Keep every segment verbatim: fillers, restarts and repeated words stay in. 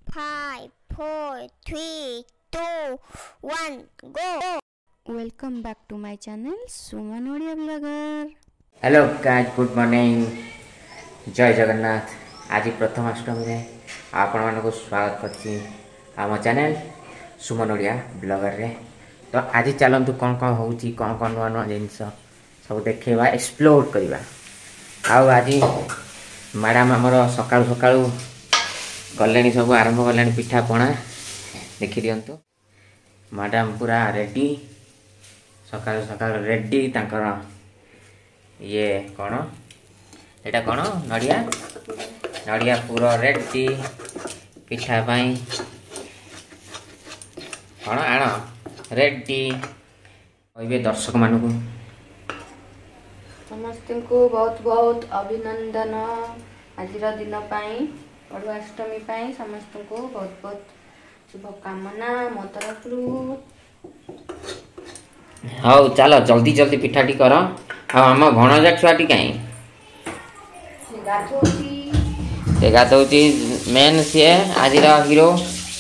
Five, four, three, two, one, go. Welcome back to my channel, Suman Odia Vlogger. Hello guys, good morning, जय जगन्नाथ। आज प्रथम अष्टमी रे आपण मानको स्वागत करछि आम चैनल सुमन ओडिया ब्लॉगर रे। तो आज चलतु कौन कौन होउछि, कौन कौन नुआ नुआ जिनस सब देखेबा, एक्सप्लोर करबा। आउ आज मैडम हमर सकाळ सकाळ गलेनी सब आरंभ गलेनी पिठा पणा देखि दियंतु। मैडम पूरा रेडी, सकाळ सकाळ रेडी। तांकर ये कौन एटा कौन नड़िया नड़िया पूरा रेडी पिठा पाई कौन आण रेडी। कहबे दर्शक मानू समस्त को बहुत बहुत अभिनंदन। आज दिन पाई अष्टमी पाई समस्त को बहुत बहुत शुभकामना मो तरफ। हाँ चलो जल्दी जल्दी पिठाटी कर। हाँ आम भणजा छुआटी कहीं गाधौची मेन सी आज हीरो।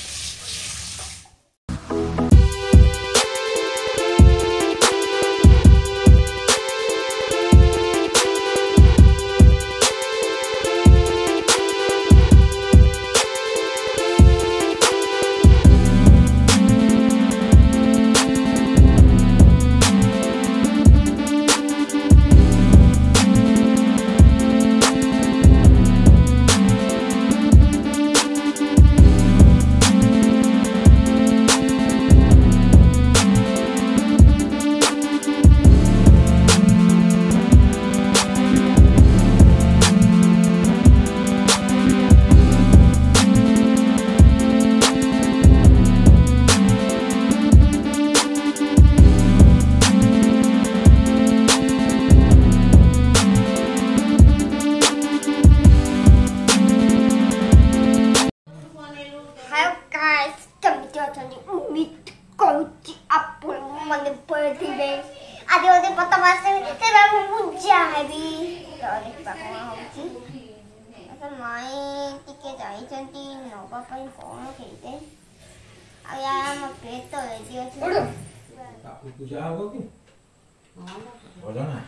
आज ओदे प्रथमा अष्टमी ते बाबू पूजा हेबी तो देखबा कोन होची। असल माई टिके जाई चंती नोबा पई कोन खेते आ या म पेट तो रेडी अछि। ओडो पूजा हो कि हां हो जाना।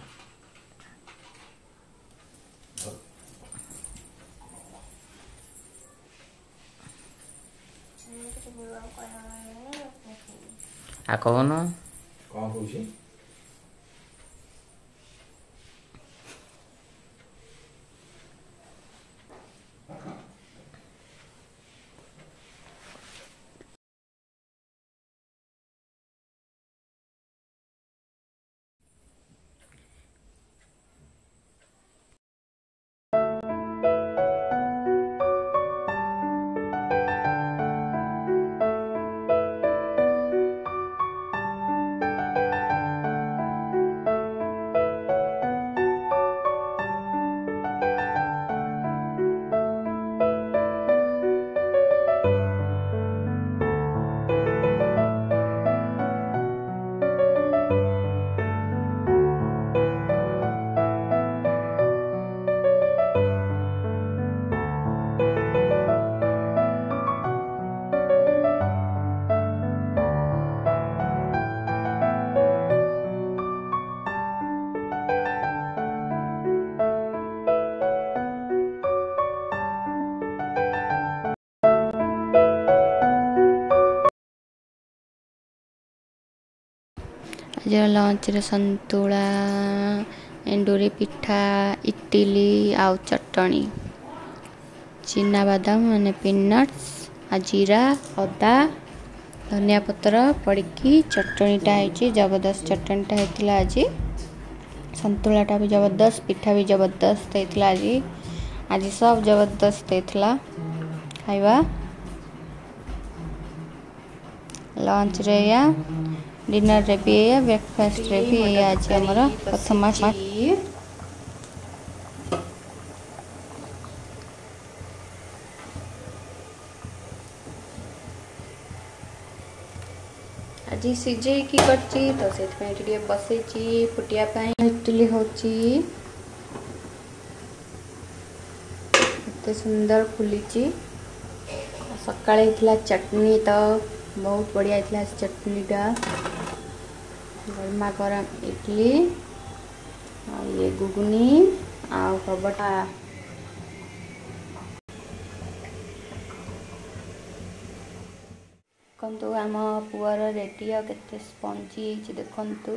आ कौन कौन होची आज लंच रे संतुला एंडूरी पिठा इडली आउ चटनी चिना बादाम माने पीनट्स आ जीरा अदा धनिया पत्र पड़की चटनीटा है। जबरदस्त चटनीटा होता आज। संतुलाटा भी जबरदस्त, पिठा भी जबरदस्त होता आज। आज सब जबरदस्त होता खाइबा। लंच रे या डिनर रे भी या ब्रेकफास्ट रे भी आज हमर प्रथमा आज सीझे की करची तो से टे बसई फुटिया इडली होची। एते सुंदर फुली सकाळे इतला चटनी तो बहुत बढ़िया इतला चटनीटा गर्मा गरम इडली आ ये गुगनी आ कबटा देखु आम पुअर रेडी आ केते स्पंजी देखु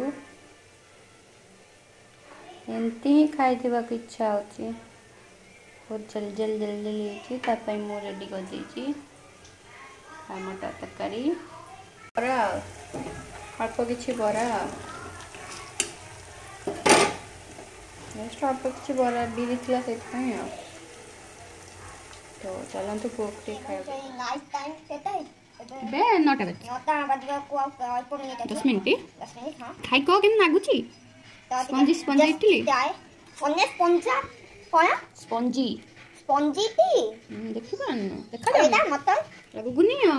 एमती ही खाइबा की इच्छा होची बहुत जल जल जल जल होची तापई मु रेडी कर देची टमाटर तरकारी बरा अल्प किछि बरा नेक्स्ट अल्प किछि बरा बिरी थिला सेत पई तो चलंतु पोकटी खाइबा नाइस टाइम सेटा है बे नौटा बजे नौटा बजे को अल्प मिनिट दस मिनिट दस मिनिट हां खाइ को केन नागुची स्पंजी स्पंजी इडली स्पंजी स्पंजा कोना स्पंजी स्पंजी टी देखि पान देखा जा एटा मतन लागु गुनी आ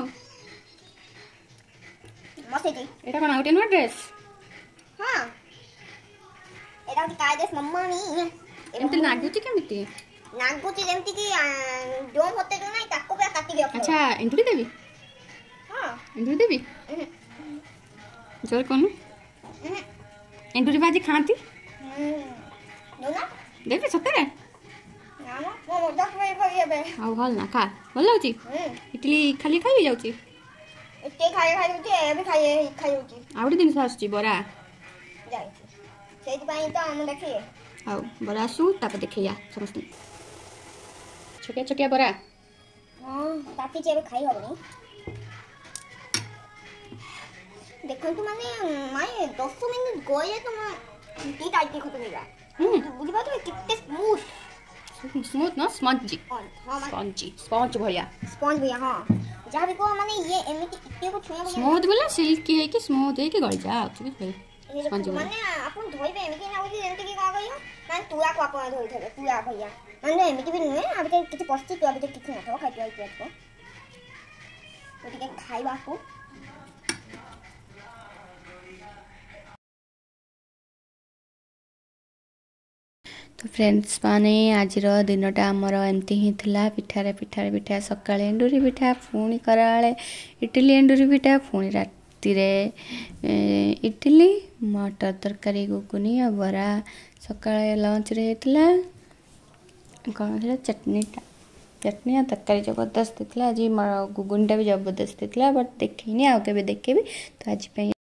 मसे जी एटा कोन आउटे नो ड्रेस हां एटा की काय ड्रेस मम्मा नी एमते नागुची केमिति नागुची जेमति की डोम होते जो नाही ताको पे काटी दियो अच्छा एंट्री देबी हां एंट्री देबी जोर कोन एंट्री बाजी खाती हम्म ना देख सतरे ना ना मो मजाक रे भई बे आउ हल ना खा भल लाउची इडली खाली खाई जाउची इते खाए खाई होची एबे खाए खाई होची आउडी दिन आसची बरा जाई सेति पई तो हम देखिए आउ बरा सु ताप देखिया समस्त छोटे छोटे बरा हां ताती जेबे खाई होबनी देखो तो माने माय दस मिनिट गए तो टी टाइप खत्म हो गया हम बुझी बात कितने स्मूथ स्मूथ ना स्पंजी हां स्पंजी स्पंज भलिया स्पंज भैया हां जहां भी को माने ये एमिति इते को छुया स्मूथ बोला सिल्की है कि स्मूथ है कि गल जा ठीक है स्पंज माने अपन धोइबे एमिति ना होची जेंति की का कहियो माने तुरा को अपन धोइ थबे तुरा भैया माने एमिति भी नुए अबे किछि पस्ती तो अबे किछि न खाइ खाइ को तो ठीक खाइबा को तो फ्रेंड्स माने आज दिनटा आमर एमती ही थिला पिठारे पिठारे पिठा सका एंडुरी पिठा पुणी कराले इडली एंडुरी पिठा पुणी राति रे इडली मटर तरकारी गुगुनी और बरा सका लंच रे हेतला कौन थी चटनीटा चटनी और तरकारी जबरदस्त थी आज गुगुनीटा भी जबरदस्त थी बट देखनी आउ के देखेबी तो आज